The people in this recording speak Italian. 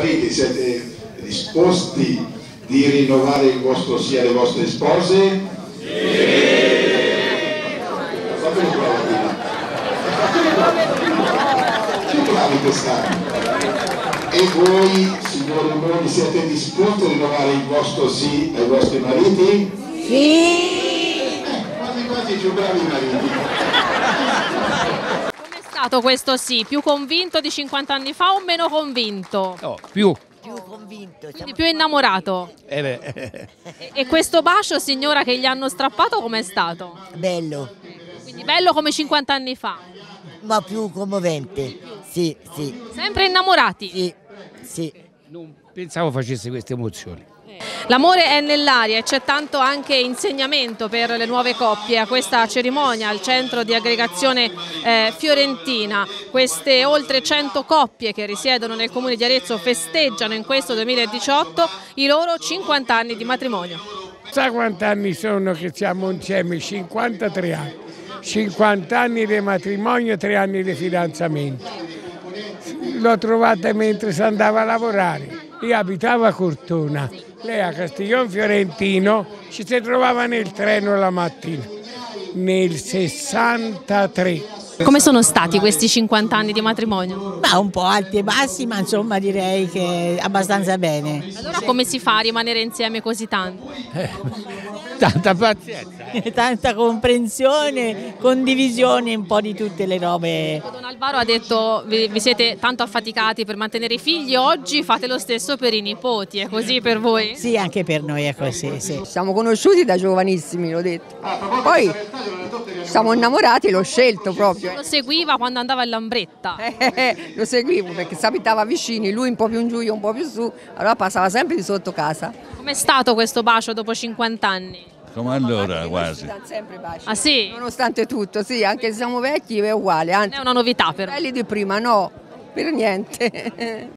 mariti, siete disposti di rinnovare il vostro sì alle vostre spose? Fatemi più bravi quest'anno. E voi, signori mogli, siete disposti a rinnovare il vostro sì ai vostri mariti? Sì! Quasi più bravi i mariti. Com'è stato questo sì? Più convinto di 50 anni fa o meno convinto? No, più. Più convinto. Quindi più innamorato. E questo bacio, signora, che gli hanno strappato, com'è stato? Bello, Quindi bello come 50 anni fa. ma più commovente. Sì, sì, Sempre innamorati. sì, sì. Non pensavo facesse queste emozioni. L'amore è nell'aria e c'è tanto anche insegnamento per le nuove coppie a questa cerimonia al centro di aggregazione fiorentina. Queste oltre 100 coppie che risiedono nel comune di Arezzo festeggiano in questo 2018 i loro 50 anni di matrimonio. Sa quanti anni sono che siamo insieme? 53 anni. 50 anni di matrimonio, 3 anni di fidanzamento. L'ho trovata mentre si andava a lavorare. Io abitavo a Cortona, lei a Castiglion Fiorentino, ci si trovava nel treno la mattina, nel 63. Come sono stati questi 50 anni di matrimonio? Ma un po' alti e bassi, ma insomma direi che abbastanza bene. Allora come si fa a rimanere insieme così tanto? Tanta pazienza. Tanta comprensione, condivisione un po' di tutte le robe. Don Alvaro ha detto vi siete tanto affaticati per mantenere i figli, oggi fate lo stesso per i nipoti, è così per voi? Sì, anche per noi è così, sì. Siamo conosciuti da giovanissimi, l'ho detto. Poi siamo innamorati, l'ho scelto proprio. Lo seguiva quando andava in Lambretta? Lo seguivo perché si abitava vicini, lui un po' più in giù, io un po' più su, allora passava sempre di sotto casa. Com'è stato questo bacio dopo 50 anni? Come allora quasi. Sempre baci. Ah sì? Nonostante tutto, sì, anche se siamo vecchi è uguale, Non anzi, è una novità per voi. belli di prima no, per niente.